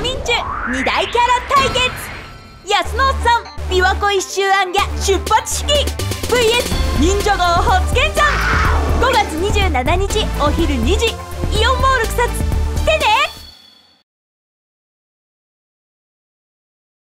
人中2大キャラ対決。安野さん琵琶湖一周行脚出発式 VS 忍者川初見山。5月27日お昼2時イオンモール草津